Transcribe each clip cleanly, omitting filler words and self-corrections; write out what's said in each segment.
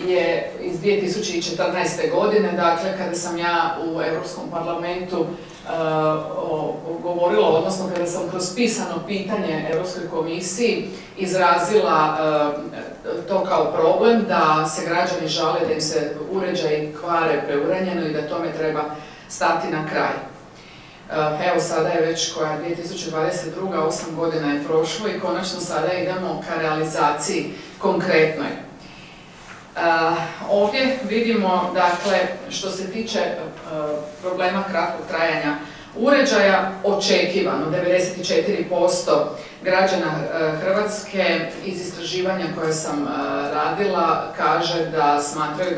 je iz 2014. godine, dakle kada sam ja u Europskom parlamentu govorila, odnosno kada sam kroz pisano pitanje Europskoj komisiji izrazila to kao problem da se građani žale da im se uređaji kvare preuranjeno i da tome treba stati na kraj. Evo sada je već koja 2022. 8 godina je prošlo i konačno sada idemo ka realizaciji konkretnoj. Ovdje vidimo, dakle, što se tiče problema kratkog trajanja uređaja, očekivano 94% građana Hrvatske iz istraživanja koje sam radila kaže da smatraju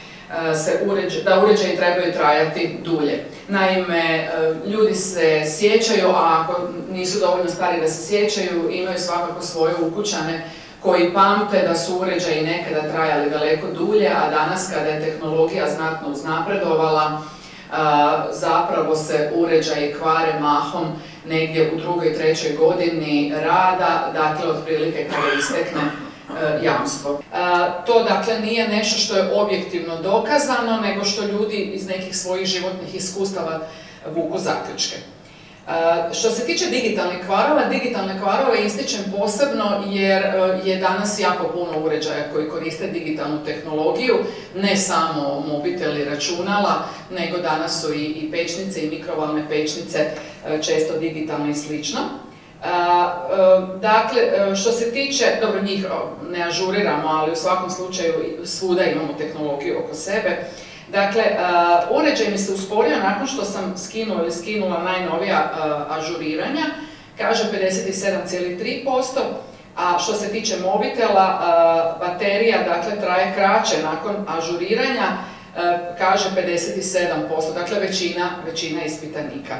da uređaji trebaju trajati dulje. Naime, ljudi se sjećaju, a ako nisu dovoljno stari da se sjećaju, imaju svakako svoje ukućane koji pamte da su uređaji nekada trajali daleko dulje, a danas kada je tehnologija znatno uznapredovala, zapravo se uređaji kvare mahom negdje u 2. i 3. godini rada, dakle otprilike kada istekne jamstvo. To dakle nije nešto što je objektivno dokazano, nego što ljudi iz nekih svojih životnih iskustava vuku zaključke. Što se tiče digitalne kvarove ističem posebno jer je danas jako puno uređaja koji koriste digitalnu tehnologiju, ne samo mobiteli, računala, nego danas su i pečnice i mikrovalne pečnice često digitalne i slično. Dakle, što se tiče, dobro njih ne ažuriramo, ali u svakom slučaju svuda imamo tehnologiju oko sebe. Dakle, uređaj mi se usporio nakon što sam skinula najnovija ažuriranja, kaže 57,3%, a što se tiče mobitela, baterija dakle traje kraće nakon ažuriranja, kaže 57%, dakle većina ispitanika.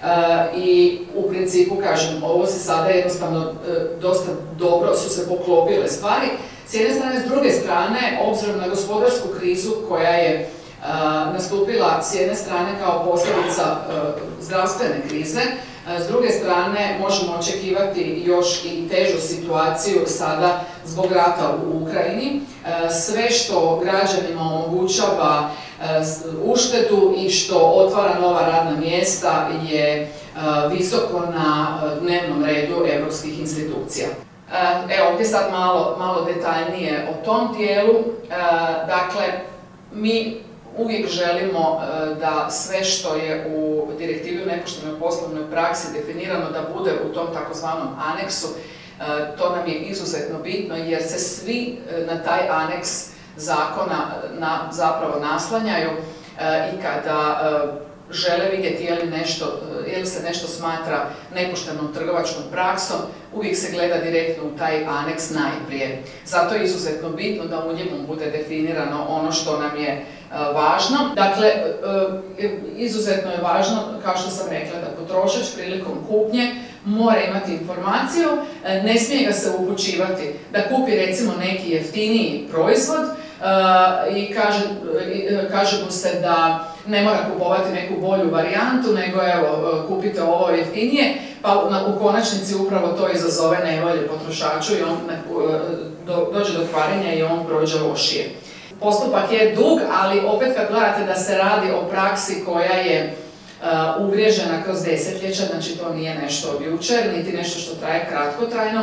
I u principu, kažem, ovo se sada jednostavno dosta dobro su se poklopile stvari. S jedne strane, s druge strane, obzirom na gospodarsku krizu koja je nastupila s jedne strane kao posljedica zdravstvene krize, s druge strane možemo očekivati još i težu situaciju sada zbog rata u Ukrajini. Sve što građanima omogućava uštedu i što otvara nova radna mjesta je visoko na dnevnom redu europskih institucija. Evo ovdje sad malo detaljnije o tom dijelu. Dakle, mi uvijek želimo da sve što je u direktivi o nepoštenoj poslovnoj praksi definirano da bude u tom takozvanom aneksu. To nam je izuzetno bitno jer se svi na taj aneks zakona zapravo naslanjaju i kada žele vidjeti je li se nešto smatra nepoštenom trgovačkom praksom, uvijek se gleda direktno u taj aneks najprije. Zato je izuzetno bitno da u njemu bude definirano ono što nam je važno. Dakle, izuzetno je važno, kao što sam rekla, da potrošač prilikom kupnje mora imati informaciju, ne smije ga se upućivati da kupi recimo neki jeftiniji proizvod i kaže mu se da ne mora kupovati neku bolju varijantu, nego evo, kupite ovo jeftinije, pa u konačnici upravo to izazove nevolje potrošaču i on dođe do kvarenja i on prođe lošije. Postupak je dug, ali opet kad gledate da se radi o praksi koja je uvriježena kroz desetljeća, znači to nije nešto od jučer, niti nešto što traje kratkotrajno,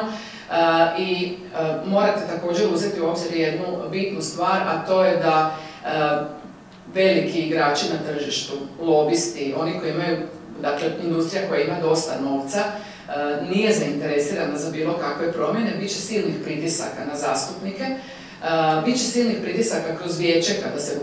i morate također uzeti u obzir jednu bitnu stvar, a to je da veliki igrači na tržištu, lobisti, oni koji imaju, dakle industrija koja ima dosta novca, nije zainteresirana za bilo kakve promjene, bit će silnih pritisaka na zastupnike, bit će silnih pritisaka kroz vijeće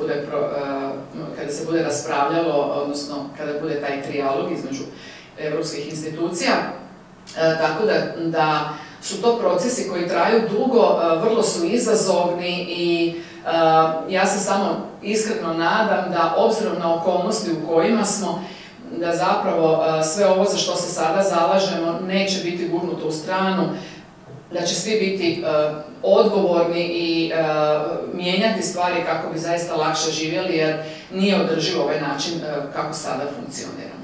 kada se bude raspravljalo, odnosno kada bude taj trijalog između europskih institucija, tako da su to procesi koji traju dugo, vrlo su izazovni i ja se samo iskreno nadam da obzirom na okolnosti u kojima smo, da zapravo sve ovo za što se sada zalažemo neće biti gurnuto u stranu, da će svi biti odgovorni i mijenjati stvari kako bi zaista lakše živjeli jer nije održiv ovaj način kako sada funkcionira.